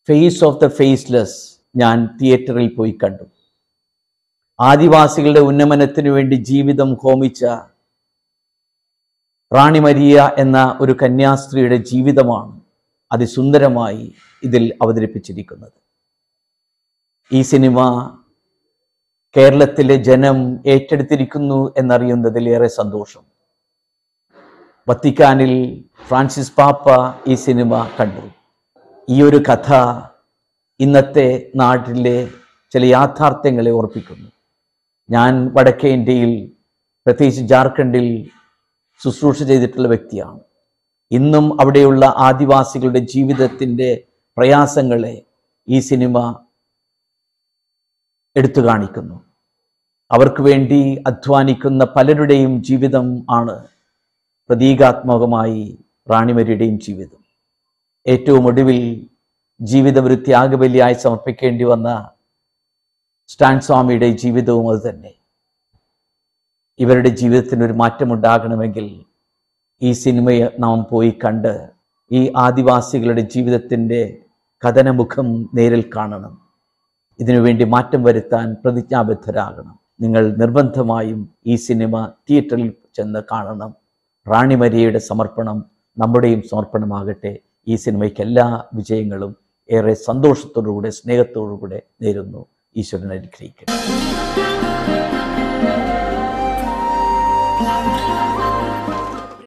Face of the faceless ഞാൻ തിയേറ്ററിൽ പോയി കണ്ടു. ആദിവാസികളുടെ ഉന്നമനത്തിനു വേണ്ടി ജീവിതം ഹോമിച്ച റാണി മരിയ എന്ന ഒരു കന്യാസ്ത്രീയുടെ ജീവിതമാണ് അതിസുന്ദരമായി ഇതിൽ അവതരിപ്പിച്ചിരിക്കുന്നത്. ഈ സിനിമ കേരളത്തിലെ ജനം ഏറ്റെടുത്തിരിക്കുന്നു എന്നറിയുന്നതിൽ ഏറെ സന്തോഷം. വത്തിക്കാനിൽ ഫ്രാൻസിസ് പാപ്പ ഈ സിനിമ കണ്ടു. ഈ ഒരു കഥ ഇന്നത്തെ നാട്ടിലെ ചില യാഥാർത്ഥ്യങ്ങളെ ഓർപ്പിക്കുന്നു. ഞാൻ വടക്കേ ഇന്ത്യയിൽ, പ്രത്യേകിച്ച് ജാർഖണ്ഡിൽ ശുശ്രൂഷ ചെയ്തിട്ടുള്ള വ്യക്തിയാണ്. ഇന്നും അവിടെയുള്ള ആദിവാസികളുടെ ജീവിതത്തിൻ്റെ പ്രയാസങ്ങളെ ഈ സിനിമ എടുത്തു കാണിക്കുന്നു. അവർക്ക് വേണ്ടി അധ്വാനിക്കുന്ന പലരുടെയും ജീവിതം ആണ് പ്രതീകാത്മകമായി റാണിമരിയുടെയും ജീവിതം. ഏറ്റവും ഒടുവിൽ ജീവിതം ഒരു ത്യാഗബലിയായി സമർപ്പിക്കേണ്ടി വന്ന സ്റ്റാൻ സ്വാമിയുടെ ജീവിതവും അതുതന്നെ. ഇവരുടെ ജീവിതത്തിനൊരു മാറ്റമുണ്ടാകണമെങ്കിൽ ഈ സിനിമയെ നാം പോയി കണ്ട് ഈ ആദിവാസികളുടെ ജീവിതത്തിൻ്റെ കഥനമുഖം നേരിൽ കാണണം. ഇതിനുവേണ്ടി മാറ്റം വരുത്താൻ പ്രതിജ്ഞാബദ്ധരാകണം. നിങ്ങൾ നിർബന്ധമായും ഈ സിനിമ തിയേറ്ററിൽ ചെന്ന് കാണണം. റാണി മരിയയുടെ സമർപ്പണം നമ്മുടെയും സമർപ്പണമാകട്ടെ. ഈ സിനിമയ്ക്ക് എല്ലാ വിജയങ്ങളും ഏറെ സന്തോഷത്തോടുകൂടെ സ്നേഹത്തോടുകൂടെ നേരുന്നു. ഈശ്വരൻ അനുഗ്രഹിക്കട്ടെ.